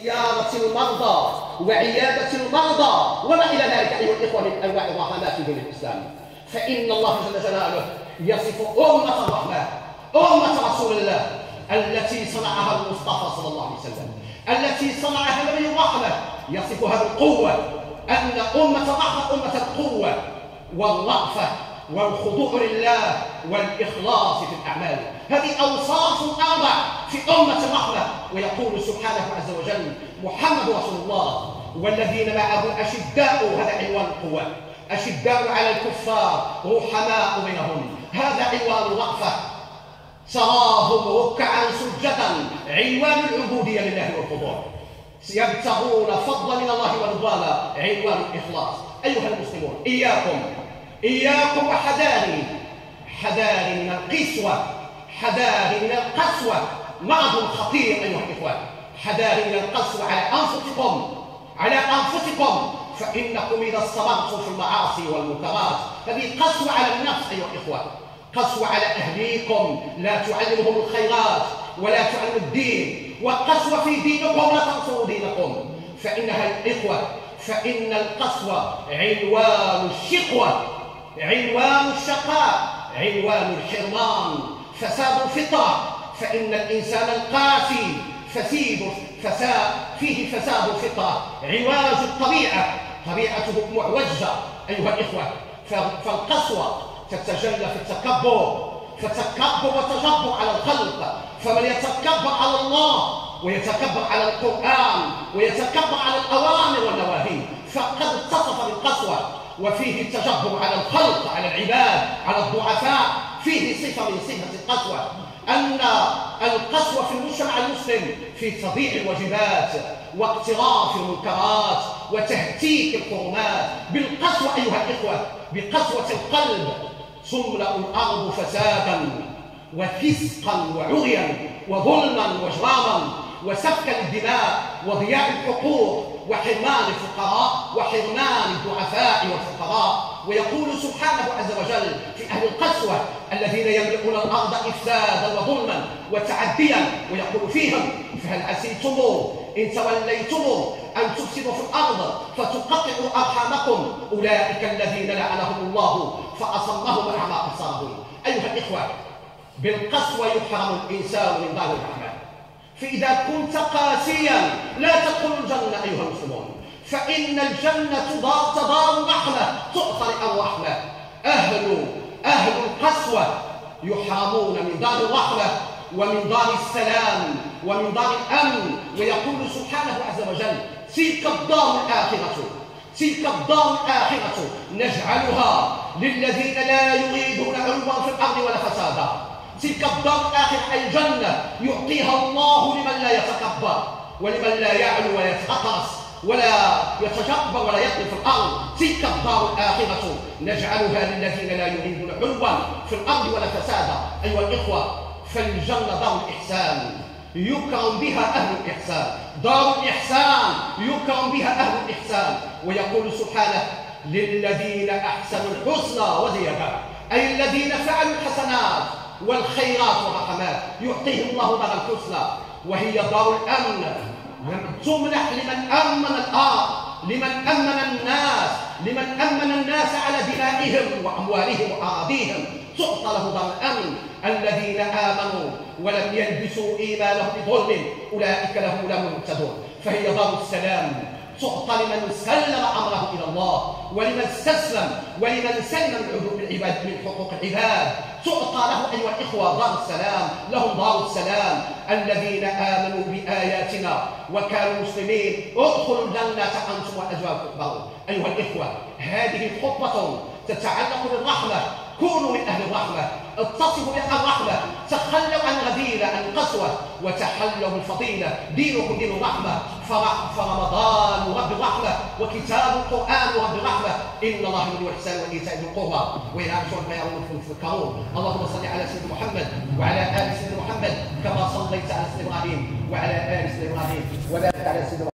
زيارة المرضى وعيادة المرضى وما إلى ذلك أيها الإخوة من أنواع الرحمات في دين الإسلام. فإن الله جل جلاله يصف أمة الرحمة، أمة رسول الله التي صنعها المصطفى صلى الله عليه وسلم، التي صنعها نبي الرحمة، يصفها بالقوة، أن أمة الرحمة أمة القوة والرأفة والخضوع لله والإخلاص في الأعمال. هذه أوصاف أربع في أمة الرحمة. ويقول سبحانه عز وجل: محمد رسول الله والذين معه أشداء، هذا عنوان القوة، أشداء على الكفار رحماء بينهم، هذا عنوان الرأفة، تراهم ركعا سجدا، عنوان العبودية لله والخضوع، يبتغون فضلا من الله ورضوانا، عنوان الإخلاص. أيها المسلمون، إياكم وحذاري، حذاري من القسوة، حذاري من القسوة، مرض خطير أيها الإخوة، حذاري من القسوة على أنفسكم، فإنكم إذا استمرتم في المعاصي والمنكرات، هذه قسوة على النفس أيها الإخوة، قسوة على أهليكم، لا تعلمهم الخيرات ولا تعلموا الدين، وقسوة في دينكم، لا تنصروا دينكم. فإنها الإخوة، فإن القسوة عنوان الشقوة، عنوان الشقاء، عنوان الحرمان، فساد الفطرة. فإن الإنسان القاسي فيه فساد الفطرة، عواج الطبيعة، طبيعته معوجة أيها الإخوة. فالقسوة تتجلى في التكبر، فتكبر وتجبر على الخلق. فمن يتكبر على الله ويتكبر على القرآن ويتكبر على الأوامر والنواهي فقد اتصف بالقسوة، وفيه التجبر على الخلق، على العباد، على الضعفاء، فيه صفة من صفة القسوة. أن القسوة في المجتمع المسلم في تضييع الواجبات واقتراف المنكرات وتهتيك الحرمات. بالقسوة أيها الإخوة، بقسوة القلب تملأ الأرض فسادا وفسقا وعريا وظلما وجراما وسفكا للدماء وضياع الحقوق وحرمان الفقراء وحرمان الضعفاء والفقراء. ويقول سبحانه عز وجل في أهل القسوة الذين يملؤون الأرض إفسادا وظلما وتعديا، ويقول فيهم: فهل عسيتم إن توليتم أن تفسدوا في الأرض فتقطعوا أرحامكم أولئك الذين لعنهم الله فأصمهم وأعمى أبصارهم. أيها الإخوة، بالقسوة يحرم الإنسان من دار الرحمن. فإذا كنت قاسيا لا تدخل الجنة أيها المسلمون، فإن الجنة دار الرحمة، تعطى الرحمة. أهل القسوة يحرمون من دار الرحمة ومن دار السلام ومن دار الأمن. ويقول سبحانه عز وجل: تلك الدار الآخرة نجعلها للذين لا يريدون علوا في الأرض ولا فسادا. تلك الدار الآخرة أي الجنة يعطيها الله لمن لا يتكبر ولمن لا يعلو ويتغطرس ولا يتجبر ولا يطغى في الأرض. تلك الدار الآخرة نجعلها للذين لا يريدون علوا في الأرض ولا فسادا. أيها الإخوة، فالجنة دار الإحسان يكرم بها أهل الإحسان، دار الإحسان يكرم بها أهل الإحسان. ويقول سبحانه: للذين أحسنوا الحسنى وزيادة، أي الذين فعلوا الحسنات والخيرات والرحمات يعطيهم الله دار الحسنى، وهي دار الأمن، تمنح لمن أمن الأرض، لمن أمن الناس على دمائهم وأموالهم وأراضيهم، تعطى له دار الأمن. الذين آمنوا ولم يلبسوا إيمانهم بظلم أولئك لهم المهتدون. فهي دار السلام، تعطى لمن سلم أمره إلى الله ولمن استسلم ولمن سلم العباد من حقوق العباد، تعطى له أيها الإخوة دار السلام، لهم دار السلام. الذين آمنوا بآياتنا وكانوا مسلمين ادخلوا الجنة أنتم وأزواجكم تحبرون. أيها الإخوة، هذه خطبة تتعلق بالرحمة. كونوا من أهل الرحمة، اتصفوا بالرحمة، تخلوا عن الرذيلة، عن القسوة، وتحلوا بالفضيلة. دينكم دين الرحمة، فرمضان رب الرحمة وكتاب القرآن رب الرحمة. إن الله يأمر بالإحسان وإيتاء ذي القربى وينهى عن الفحشاء والمنكر والبغي يعظكم. اللهم صل على سيدنا محمد وعلى آل سيدنا محمد كما صليت على سيدنا إبراهيم وعلى آل سيدنا إبراهيم وبارك على سيدنا